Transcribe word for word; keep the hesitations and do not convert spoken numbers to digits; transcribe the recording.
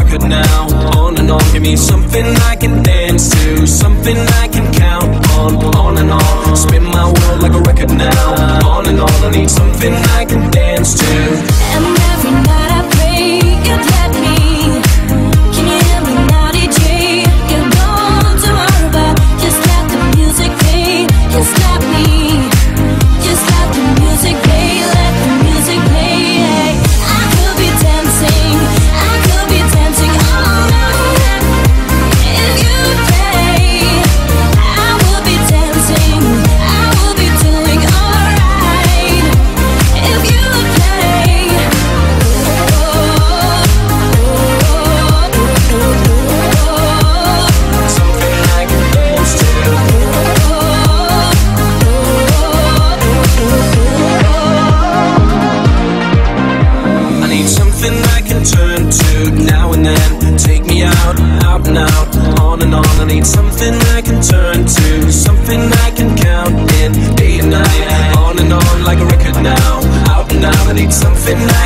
record now. On and on, give me something I can dance to, something I can count on. On and on, spin my world like a record now. On and on, I need something I can dance to. And every night I pray you'd let me. Can you hear me now, D J? You're gone tomorrow, but just let the music play. Just let me, just let the music play. Let the music play. I could be dancing, I could be dancing all night. If you play, I will be dancing, I will be doing alright. If you play, Something I can dance to. I need something I can turn to now and then. Take me out, out and out, on and on. I need something I can turn to, something I can count in day and night. On and on like a record now, out and out. I need something